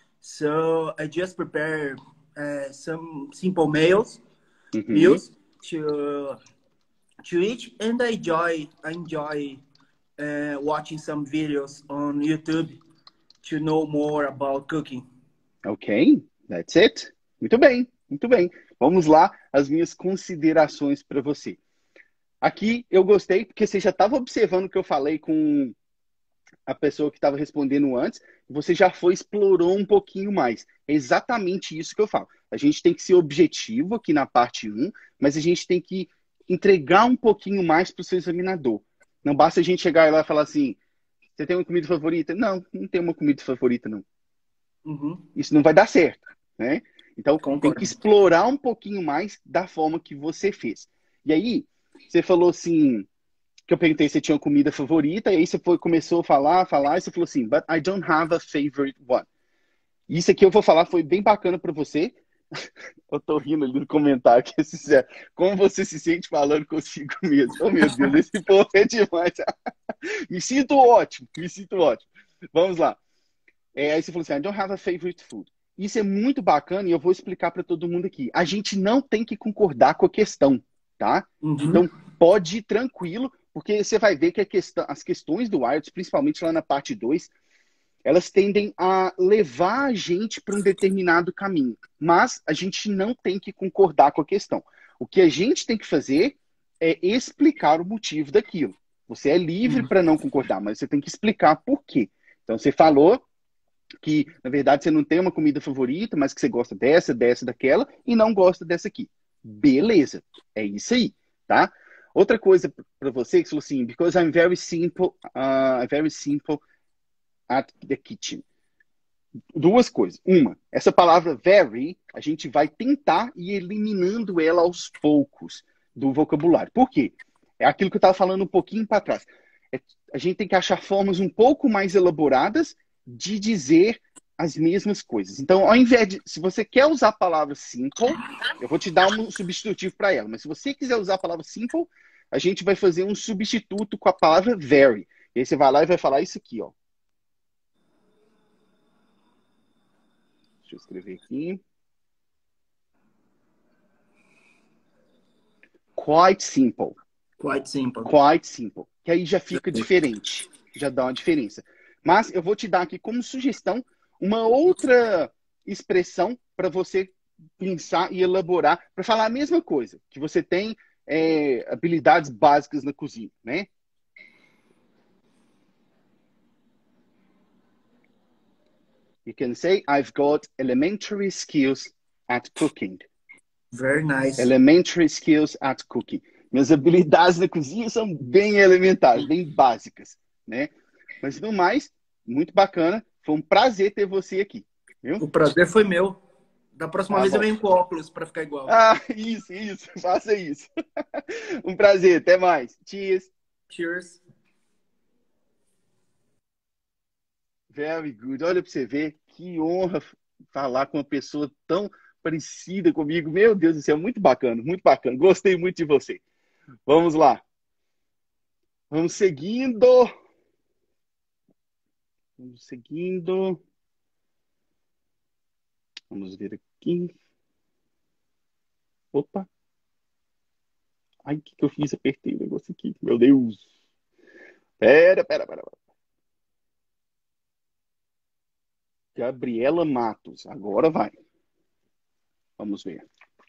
So I just prepare uh, some simple meals Uhum. meals to to eat, and I enjoy I enjoy uh, watching some videos on YouTube to know more about cooking. Ok. That's it. Muito bem. Muito bem. Vamos lá, as minhas considerações para você. Aqui eu gostei porque você já estava observando o que eu falei com a pessoa que estava respondendo antes, você já foi, explorou um pouquinho mais. É exatamente isso que eu falo. A gente tem que ser objetivo aqui na parte um, mas a gente tem que entregar um pouquinho mais para o seu examinador. Não basta a gente chegar lá e falar assim, você tem uma comida favorita? Não, não tenho uma comida favorita, não. Uhum, Isso não vai dar certo, né? Então, tem que concordo. explorar um pouquinho mais da forma que você fez. E aí, você falou assim, que eu perguntei se você tinha uma comida favorita, e aí você foi, começou a falar, falar, e você falou assim, but I don't have a favorite one. Isso aqui eu vou falar foi bem bacana para você. Eu tô rindo ali no comentário, que é sincero. Como você se sente falando consigo mesmo? Oh, meu Deus, esse povo é demais. Me sinto ótimo, me sinto ótimo. Vamos lá. É, aí você falou assim, I don't have a favorite food. Isso é muito bacana e eu vou explicar para todo mundo aqui. A gente não tem que concordar com a questão, tá? Uhum, Então, pode ir tranquilo, porque você vai ver que a questão, as questões do I E L T S, principalmente lá na parte dois, elas tendem a levar a gente para um determinado caminho. Mas a gente não tem que concordar com a questão. O que a gente tem que fazer é explicar o motivo daquilo. Você é livre uhum, para não concordar, mas você tem que explicar por quê. Então, você falou que, na verdade, você não tem uma comida favorita, mas que você gosta dessa, dessa, daquela, e não gosta dessa aqui. Beleza. É isso aí, tá? Outra coisa para você, que você falou assim, because I'm very simple, uh, very simple at the kitchen. Duas coisas. Uma, essa palavra very, a gente vai tentar ir eliminando ela aos poucos do vocabulário. Por quê? É aquilo que eu estava falando um pouquinho para trás. É, a gente tem que achar formas um pouco mais elaboradas de dizer as mesmas coisas. Então, ao invés de... Se você quer usar a palavra simple, eu vou te dar um substitutivo para ela. Mas se você quiser usar a palavra simple, a gente vai fazer um substituto com a palavra very. E aí você vai lá e vai falar isso aqui, ó. Deixa eu escrever aqui. Quite simple. quite simple. Quite simple. Que aí já fica diferente. Já dá uma diferença. Mas eu vou te dar aqui como sugestão uma outra expressão para você pensar e elaborar, para falar a mesma coisa, que você tem é, habilidades básicas na cozinha, né? You can say, I've got elementary skills at cooking. Very nice. Elementary skills at cooking. Minhas habilidades na cozinha são bem elementares, bem básicas, né? Mas, no mais, muito bacana. Foi um prazer ter você aqui, viu? O prazer foi meu. Da próxima Tá vez eu bom. venho com óculos para ficar igual. Ah, isso, isso. Faça isso. Um prazer. Até mais. Cheers. Cheers. Very good. Olha para você ver que honra falar com uma pessoa tão parecida comigo. Meu Deus do céu, muito bacana, muito bacana. Gostei muito de você. Vamos lá. Vamos seguindo. Vamos seguindo. Vamos ver aqui. Opa. Ai, o que, que eu fiz? Apertei o negócio aqui. Meu Deus. Pera, pera, pera. Gabriela Matos. Agora vai. Vamos ver.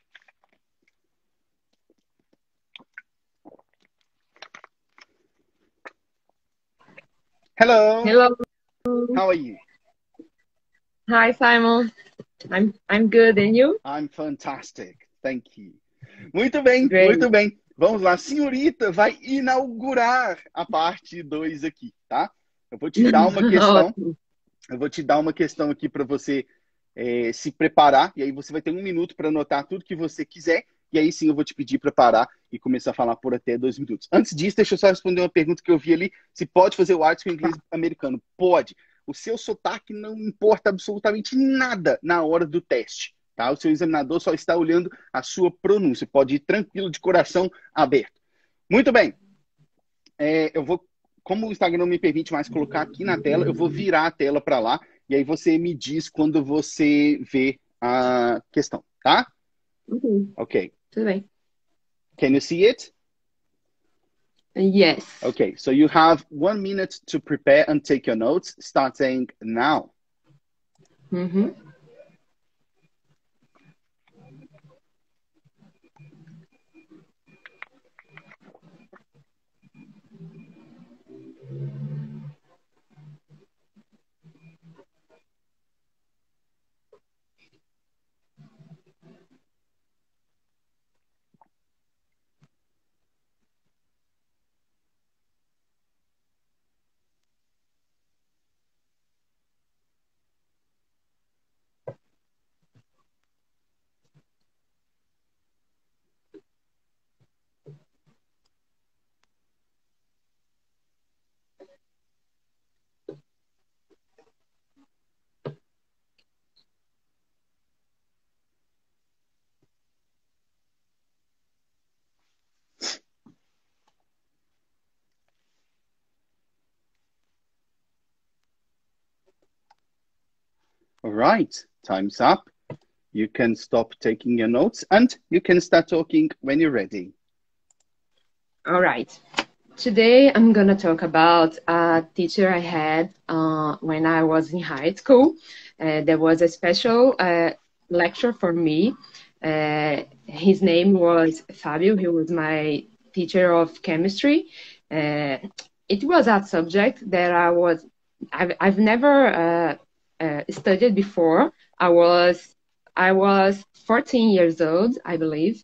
Hello. Hello. How are you? Hi, Simon. I'm I'm good, and you? I'm fantastic. Thank you. Muito bem, Great. muito bem. Vamos lá. A senhorita vai inaugurar a parte dois aqui, tá? Eu vou te dar uma questão. Eu vou te dar uma questão aqui para você é, se preparar. E aí você vai ter um minuto para anotar tudo que você quiser. E aí sim eu vou te pedir para parar e começar a falar por até dois minutos. Antes disso, deixa eu só responder uma pergunta que eu vi ali. Se pode fazer o artes com inglês americano? Pode. O seu sotaque não importa absolutamente nada na hora do teste. Tá? O seu examinador só está olhando a sua pronúncia. Pode ir tranquilo, de coração aberto. Muito bem. É, eu vou, como o Instagram não me permite mais colocar aqui na tela, eu vou virar a tela para lá. E aí você me diz quando você vê a questão, tá? Uhum. Ok. Tudo bem. Can you see it? Yes. Okay, so you have one minute to prepare and take your notes, starting now. Uhum. All right, time's up. You can stop taking your notes and you can start talking when you're ready. All right. Today I'm gonna talk about a teacher I had uh, when I was in high school. Uh, there was a special uh, lecture for me. Uh, his name was Fabio. He was my teacher of chemistry. Uh, it was a subject that I was I've, I've never uh, uh, studied before. I was I was fourteen years old, I believe.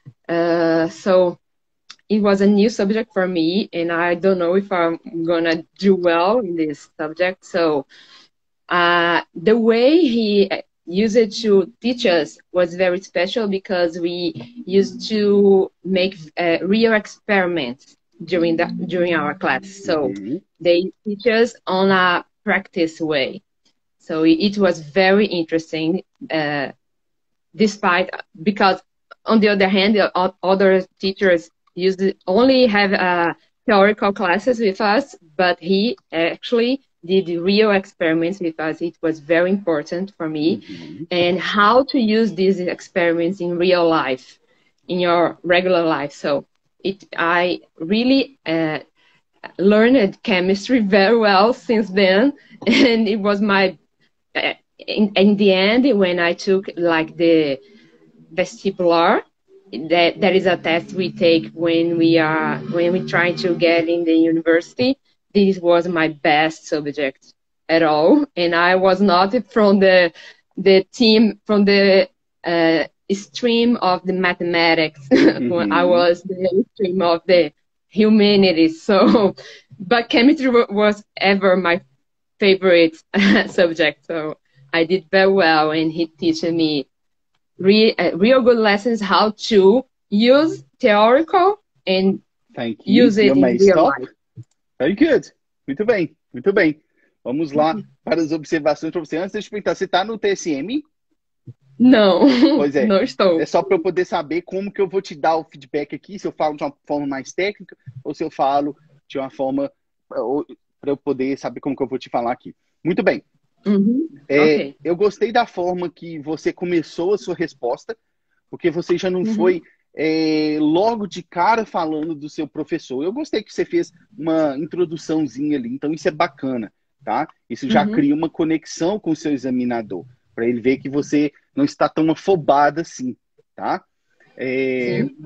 Uh, so it was a new subject for me, and I don't know if I'm gonna do well in this subject. So uh, the way he used it to teach us was very special because we used to make uh, real experiments during the during our class. So Mm-hmm. they teach us on a practice way. So it, it was very interesting, uh, despite because on the other hand, the o- other teachers used to only have uh, theoretical classes with us, but he actually did real experiments with us. It was very important for me, Mm-hmm. and how to use these experiments in real life, in your regular life. So it, I really uh, learned chemistry very well since then, and it was my uh, in, in the end when I took like the vestibular, that that is a test we take when we are when we try to get in the university. This was my best subject at all, and I was not from the the team from the uh, stream of the mathematics. Mhm. I was the stream of the humanities. So, but chemistry wa- was ever my favorite subject. So I did very well, and he teach me re- uh, real good lessons how to use theoretical and Thank you. use it You in may real stop. life. Very good. Muito bem, muito bem. Vamos lá para as observações para você. Antes de eu te perguntar, você está no T S M? Não, Pois é. não estou. É só para eu poder saber como que eu vou te dar o feedback aqui, se eu falo de uma forma mais técnica ou se eu falo de uma forma para eu poder saber como que eu vou te falar aqui. Muito bem. Uhum. É, Ok. eu gostei da forma que você começou a sua resposta, porque você já não Uhum. foi é, logo de cara falando do seu professor. Eu gostei que você fez uma introduçãozinha ali, então isso é bacana, tá? Isso já Uhum. cria uma conexão com o seu examinador, para ele ver que você não está tão afobada assim, tá? É, Sim.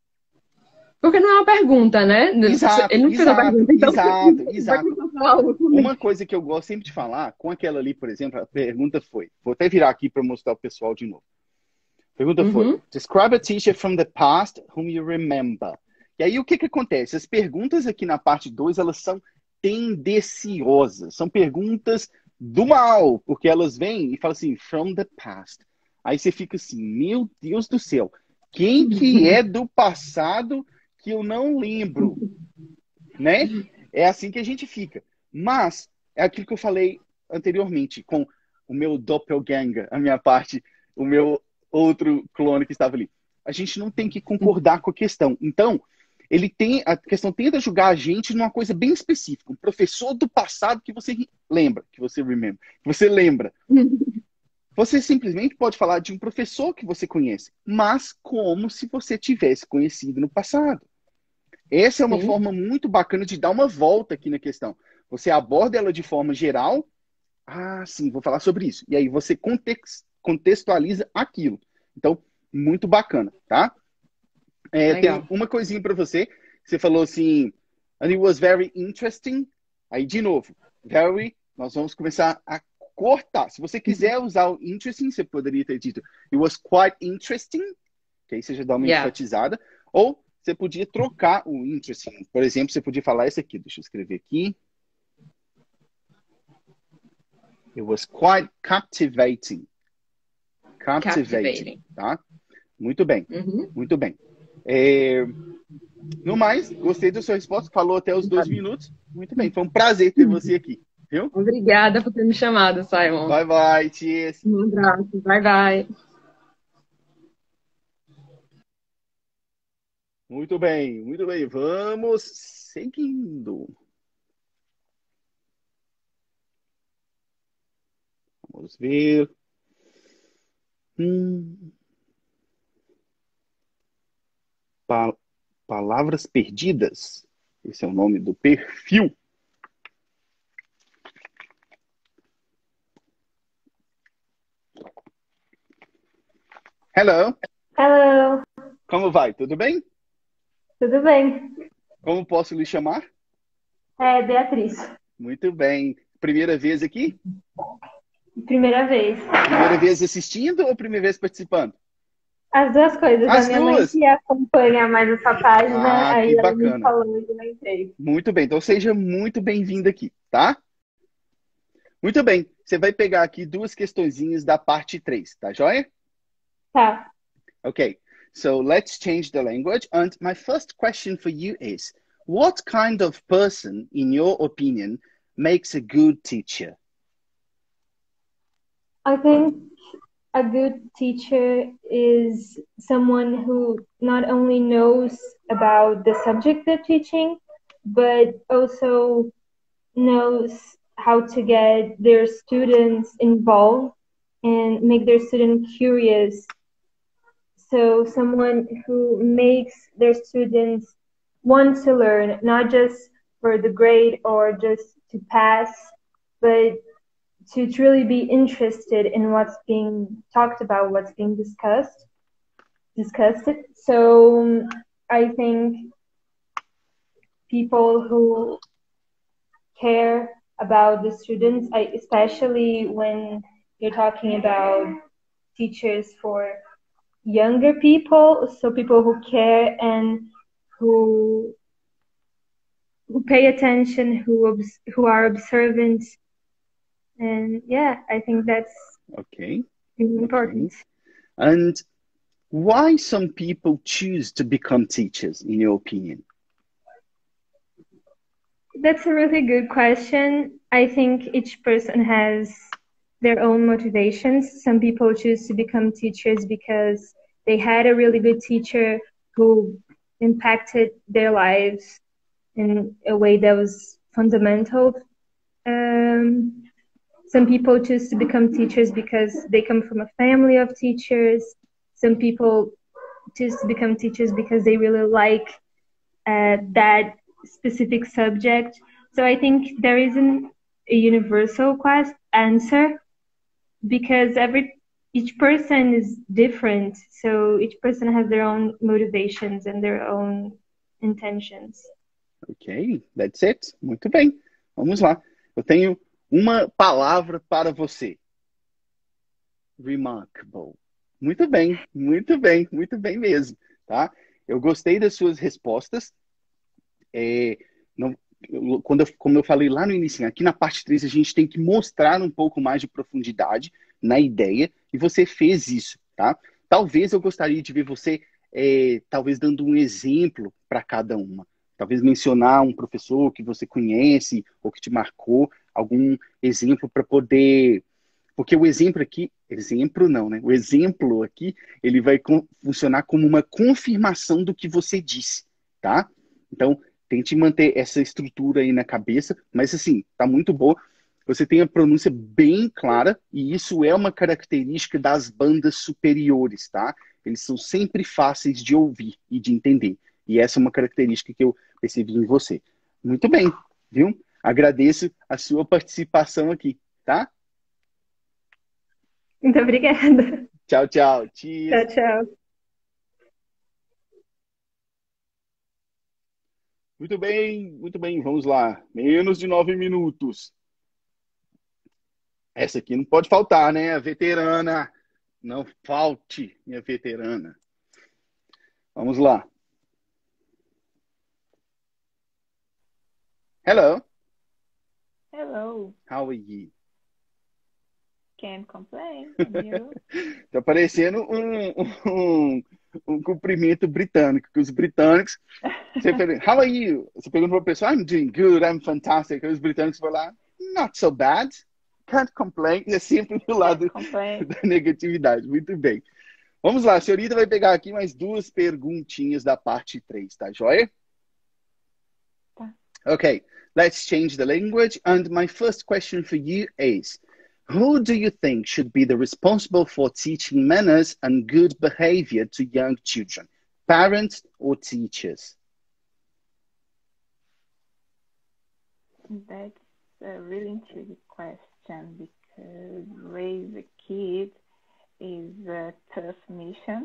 Porque não é uma pergunta, né? Exato, Ele não fez a exato, pergunta, então exato, vai exato. começar algo também. Uma coisa que eu gosto sempre de falar, com aquela ali, por exemplo, a pergunta foi, vou até virar aqui para mostrar o pessoal de novo. A pergunta foi, Uhum. describe a teacher from the past whom you remember. E aí o que que acontece? As perguntas aqui na parte dois, elas são tendenciosas, são perguntas do mal, porque elas vêm e falam assim, from the past. Aí você fica assim, meu Deus do céu, quem que é do passado que eu não lembro? Né? É assim que a gente fica. Mas é aquilo que eu falei anteriormente com o meu doppelganger, a minha parte, o meu outro clone que estava ali. A gente não tem que concordar com a questão. Então, ele tem a questão tenta julgar a gente numa coisa bem específica, um professor do passado que você lembra, que você remember, que você lembra. Você simplesmente pode falar de um professor que você conhece, mas como se você tivesse conhecido no passado. Essa é uma Sim. forma muito bacana de dar uma volta aqui na questão. Você aborda ela de forma geral. Ah, sim, vou falar sobre isso. E aí você context, contextualiza aquilo. Então, muito bacana, tá? É, tem Legal. uma coisinha para você. Você falou assim, and it was very interesting. Aí, de novo, very, nós vamos começar a cortar. Se você quiser usar o interesting, você poderia ter dito, it was quite interesting, que aí você já dá uma Yeah. enfatizada. Ou você podia trocar o interesting. Por exemplo, você podia falar esse aqui. Deixa eu escrever aqui. It was quite captivating. Captivating, Captivating. tá? Muito bem, Uhum. muito bem. É, no mais, gostei da sua resposta. Falou até os dois minutos. Muito bem, foi um prazer ter você aqui. Viu? Obrigada por ter me chamado, Simon. Bye, bye. Cheers. Um abraço. Bye, bye. Muito bem, muito bem. Vamos seguindo. Vamos ver. Hum. Pa Palavras perdidas. Esse é o nome do perfil. Hello. Hello, Como vai? Tudo bem? tudo bem? Como posso lhe chamar? É Beatriz, Muito bem. Primeira vez aqui? primeira vez. Primeira vez assistindo ou primeira vez participando? As duas coisas. As a minha duas? mãe que acompanha mais essa página, Ah, aí que ela me bacana. falou e eu entrei. Muito bem. Então seja muito bem-vindo aqui, tá? Muito bem. Você vai pegar aqui duas questõezinhas da parte três, tá joia? Tá. Okay. So let's change the language. And my first question for you is, what kind of person, in your opinion, makes a good teacher? I think a good teacher is someone who not only knows about the subject they're teaching, but also knows how to get their students involved and make their student curious. So someone who makes their students want to learn, not just for the grade or just to pass, but to truly be interested in what's being talked about, what's being discussed. Discussed. So um, I think people who care about the students, I, especially when you're talking about teachers for younger people, so people who care and who who pay attention, who obs- who are observant, and yeah, I think that's Okay. really important. And why some people choose to become teachers, in your opinion? That's a really good question. I think each person has their own motivations. Some people choose to become teachers because they had a really good teacher who impacted their lives in a way that was fundamental. Um, some people choose to become teachers because they come from a family of teachers. Some people choose to become teachers because they really like uh, that specific subject. So I think there isn't a universal quest answer because every each person is different. So each person has their own motivations and their own intentions. Ok, that's it. Muito bem. Vamos lá. Eu tenho uma palavra para você. Remarkable. Muito bem, muito bem, muito bem mesmo, tá? Eu gostei das suas respostas. É, não, eu, quando eu, como eu falei lá no início, aqui na parte três a gente tem que mostrar um pouco mais de profundidade na ideia, e você fez isso, tá? Talvez eu gostaria de ver você, é, talvez dando um exemplo para cada uma. Talvez mencionar um professor que você conhece ou que te marcou, algum exemplo para poder... Porque o exemplo aqui, exemplo não, né? O exemplo aqui, ele vai com, funcionar como uma confirmação do que você disse, tá? Então, tente manter essa estrutura aí na cabeça, mas assim, tá muito boa. Você tem a pronúncia bem clara, e isso é uma característica das bandas superiores, tá? Eles são sempre fáceis de ouvir e de entender. E essa é uma característica que eu percebi em você. Muito bem, viu? Agradeço a sua participação aqui, tá? Muito obrigada. Tchau, tchau. Cheers. Tchau, tchau. Muito bem, muito bem. Vamos lá. Menos de nove minutos. Essa aqui não pode faltar, né? A veterana. Não falte, minha veterana. Vamos lá. Hello. Hello. How are you? Can't complain. And you? Tá parecendo um, um, um cumprimento britânico, que os britânicos... Você pergunta, how are you? Você pergunta para a pessoa, I'm doing good, I'm fantastic. Aí os britânicos vão lá, not so bad. Can't complain. E é sempre do lado da negatividade. Muito bem. Vamos lá, a senhorita vai pegar aqui mais duas perguntinhas da parte três, tá joia? Tá. Okay, let's change the language. And my first question for you is, who do you think should be the responsible for teaching manners and good behavior to young children? Parents or teachers? That's a really intriguing question because raise a kid is a tough mission.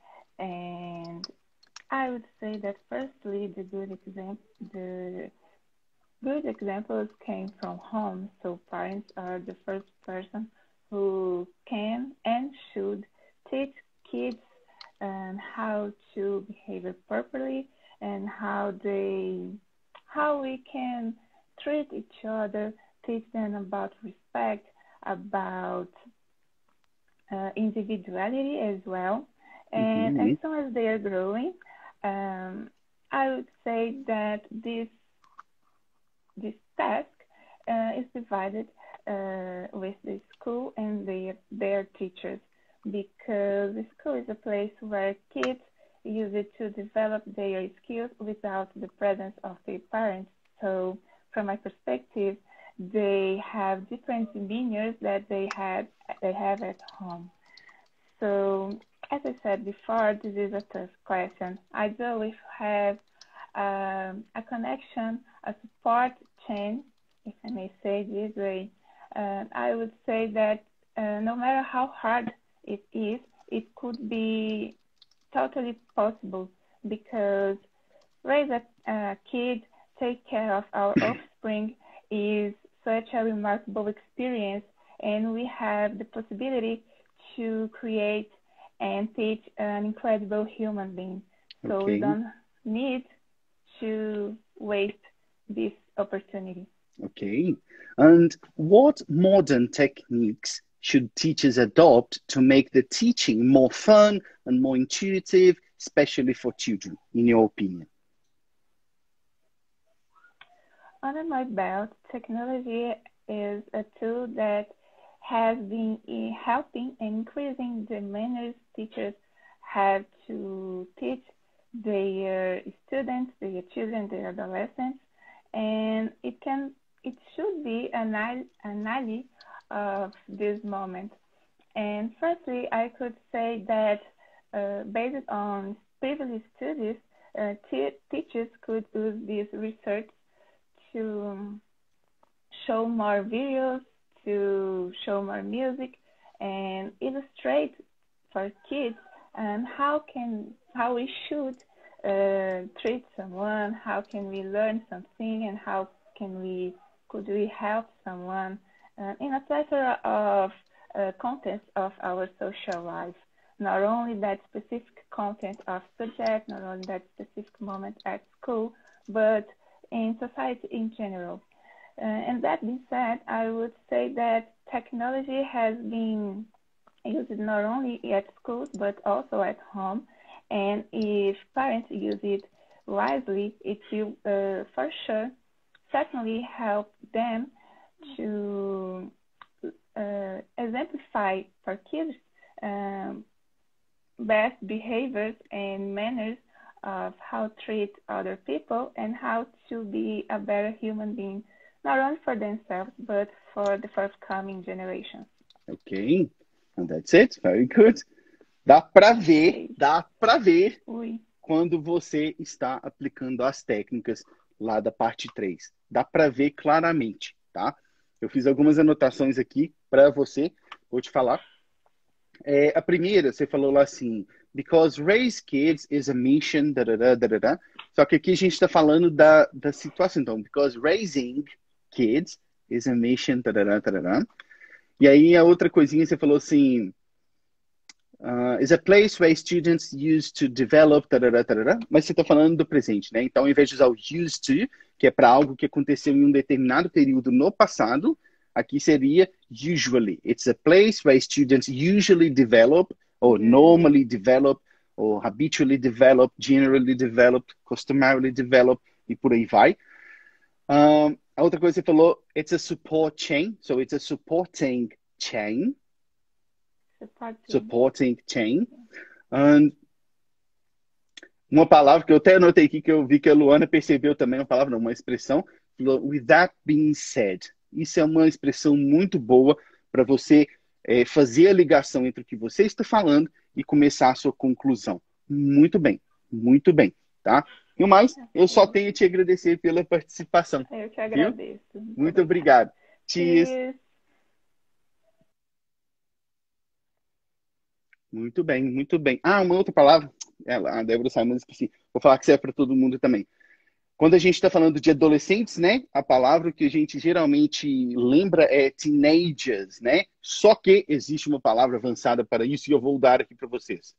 And I would say that firstly, the good example, the good examples came from home. So parents are the first person who can and should teach kids um, how to behave properly and how they, how we can treat each other, teach them about respect, about uh, individuality as well. And Mm-hmm. as soon as they are growing, um, I would say that this this task uh, is divided uh, with the school and their their teachers, because the school is a place where kids use it to develop their skills without the presence of their parents. So from my perspective, they have different demeanors that they had they have at home. So as I said before, this is a tough question. I do we have um, a connection, a support chain, if I may say this way. Uh, I would say that uh, no matter how hard it is, it could be totally possible, because raise a, a kid, take care of our offspring is such a remarkable experience, and we have the possibility to create and teach an incredible human being. So Okay. we don't need to waste this opportunity. Okay. And what modern techniques should teachers adopt to make the teaching more fun and more intuitive, especially for children, in your opinion? Under my belt, technology is a tool that has been in helping and increasing the manners teachers have to teach their students, their children, their adolescents, and it can, it should be an ally, an ally of this moment. And firstly, I could say that uh, based on previous studies, uh, teachers could use this research to show more videos, to show more music, and illustrate for kids and how can how we should uh, treat someone, how can we learn something, and how can we could we help someone uh, in a plethora of uh, contents of our social life. Not only that specific content of subject, not only that specific moment at school, but in society in general. Uh, and that being said, I would say that technology has been used not only at schools, but also at home. And if parents use it wisely, it will, uh, for sure, certainly help them to uh, exemplify for kids um, best behaviors and manners of how to treat other people and how to be a better human being, not only for themselves, but for the forthcoming generations. Ok, and that's it. Very good. Dá para ver, dá para ver Ui. quando você está aplicando as técnicas lá da parte três. Dá para ver claramente, tá? Eu fiz algumas anotações aqui para você, vou te falar. É, a primeira, você falou lá assim, because raise kids is a mission, da, da, da, da, da. Só que aqui a gente está falando da, da situação, então, because raising kids is a mission, da, da, da, da, da. E aí a outra coisinha, você falou assim, uh, is a place where students use to develop, da, da, da, da, da. Mas você está falando do presente, né? Então, ao invés de usar o used to, que é para algo que aconteceu em um determinado período no passado, aqui seria usually. It's a place where students usually develop, or normally develop, or habitually develop, generally develop, customarily develop, e por aí vai. Um, a outra coisa que você falou, it's a support chain. So it's a supporting chain. Supporting, supporting chain. And uma palavra que eu até anotei aqui, que eu vi que a Luana percebeu também, uma palavra, não, uma expressão, with that being said. Isso é uma expressão muito boa para você é, fazer a ligação entre o que você está falando e começar a sua conclusão. Muito bem, muito bem, tá? E o mais, eu só tenho a te agradecer pela participação. Eu que agradeço. Viu? Muito obrigado. Cheers. Cheers. Muito bem, muito bem. Ah, uma outra palavra. Ela, a Débora Simons, esqueci. Vou falar que serve para todo mundo também. Quando a gente está falando de adolescentes, né? A palavra que a gente geralmente lembra é teenagers, né? Só que existe uma palavra avançada para isso e eu vou dar aqui para vocês.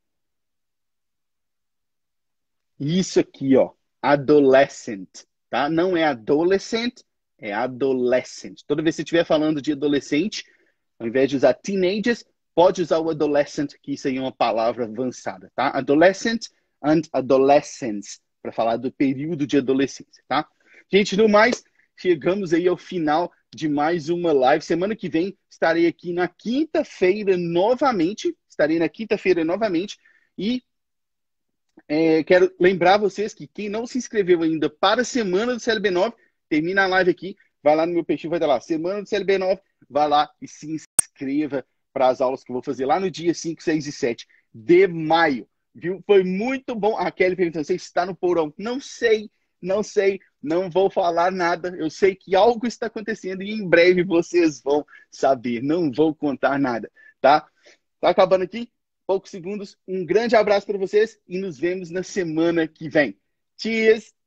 Isso aqui, ó. Adolescent, tá? Não é adolescent, é adolescent. Toda vez que você estiver falando de adolescente, ao invés de usar teenagers, pode usar o adolescent, que isso aí é uma palavra avançada, tá? Adolescent and adolescence, para falar do período de adolescência, tá? Gente, no mais, chegamos aí ao final de mais uma live. Semana que vem estarei aqui na quinta-feira novamente, estarei na quinta-feira novamente e é, quero lembrar vocês que quem não se inscreveu ainda para a Semana do C L B nove, termina a live aqui, vai lá no meu perfil, vai estar lá, Semana do C L B nove, vai lá e se inscreva para as aulas que eu vou fazer lá no dia cinco, seis e sete de maio. Viu? Foi muito bom. A Kelly perguntou, você está no porão? Não sei, não sei, não vou falar nada. Eu sei que algo está acontecendo e em breve vocês vão saber. Não vou contar nada, tá? Tá acabando aqui, poucos segundos. Um grande abraço para vocês e nos vemos na semana que vem. Cheers!